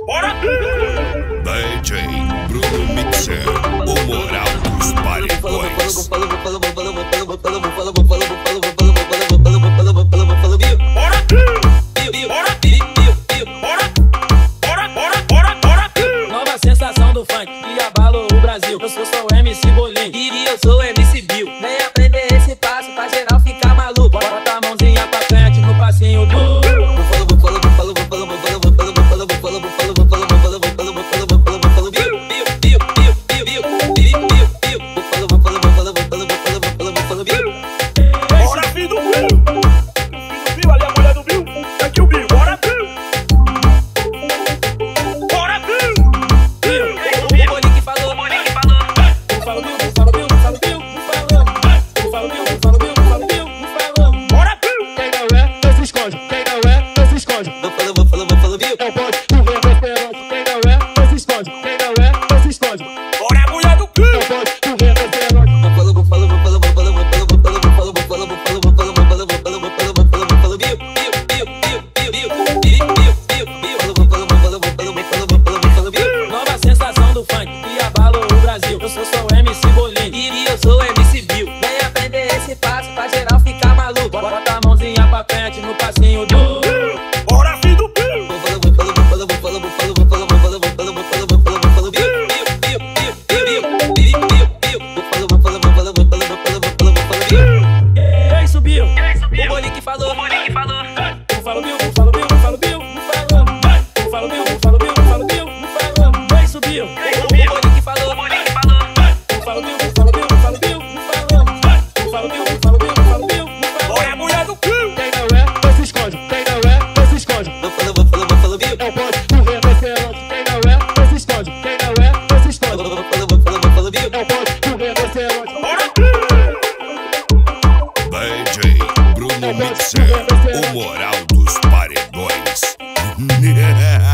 DJ Bruno Mixer, o moral dos paredões. Nova sensação do funk que abalou o Brasil. Eu sou o MC Bolinho e eu sou o MC Bill. Vem aprender esse passo pra geral ficar maluco. Bota a mãozinha pra frente no passinho do DJ Bruno Mixer, o moral dos paredões.